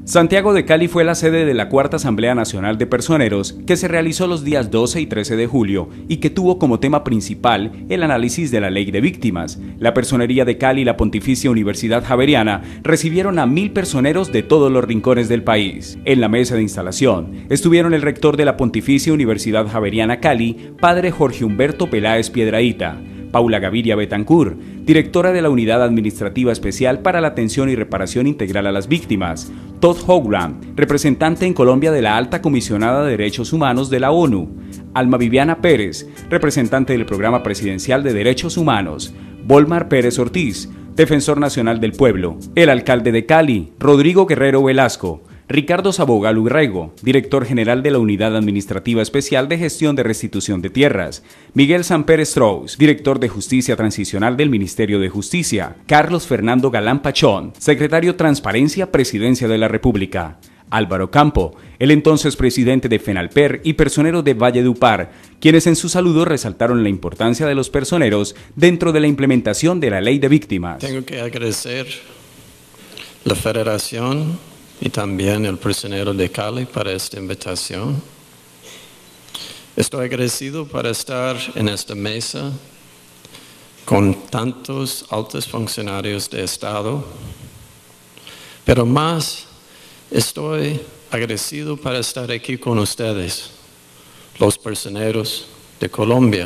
Santiago de Cali fue la sede de la Cuarta Asamblea Nacional de Personeros, que se realizó los días 12 y 13 de julio y que tuvo como tema principal el análisis de la Ley de Víctimas. La Personería de Cali y la Pontificia Universidad Javeriana recibieron a 1000 personeros de todos los rincones del país. En la mesa de instalación estuvieron el rector de la Pontificia Universidad Javeriana Cali, padre Jorge Humberto Peláez Piedrahita, Paula Gaviria Betancur, directora de la Unidad Administrativa Especial para la Atención y Reparación Integral a las Víctimas, Todd Hogram, representante en Colombia de la Alta Comisionada de Derechos Humanos de la ONU, Alma Viviana Pérez, representante del Programa Presidencial de Derechos Humanos, Volmar Pérez Ortiz, defensor nacional del pueblo, el alcalde de Cali, Rodrigo Guerrero Velasco, Ricardo Saboga Lurrego, director general de la Unidad Administrativa Especial de Gestión de Restitución de Tierras, Miguel Samper Strauss, director de Justicia Transicional del Ministerio de Justicia, Carlos Fernando Galán Pachón, secretario Transparencia, Presidencia de la República, Álvaro Campo, el entonces presidente de FENALPER y personero de Valledupar, quienes en su saludo resaltaron la importancia de los personeros dentro de la implementación de la Ley de Víctimas. Tengo que agradecer la Federación y también el personero de Cali para esta invitación. Estoy agradecido por estar en esta mesa con tantos altos funcionarios de Estado, pero más estoy agradecido por estar aquí con ustedes, los personeros de Colombia.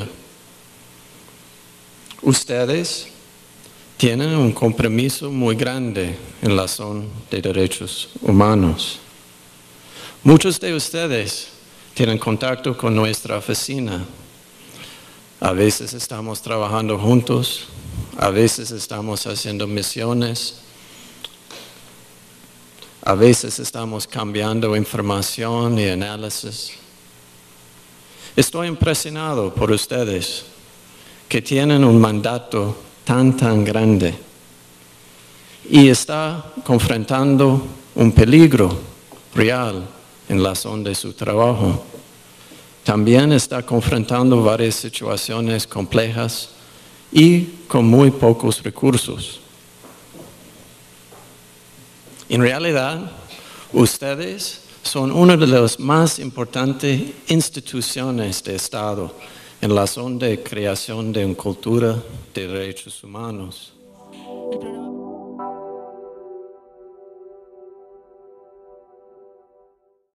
Ustedes tienen un compromiso muy grande en la zona de derechos humanos. Muchos de ustedes tienen contacto con nuestra oficina. A veces estamos trabajando juntos, a veces estamos haciendo misiones, a veces estamos cambiando información y análisis. Estoy impresionado por ustedes que tienen un mandato tan grande y está confrontando un peligro real en la zona de su trabajo. También está confrontando varias situaciones complejas y con muy pocos recursos. En realidad, ustedes son una de las más importantes instituciones de Estado en la zona de creación de una cultura de derechos humanos.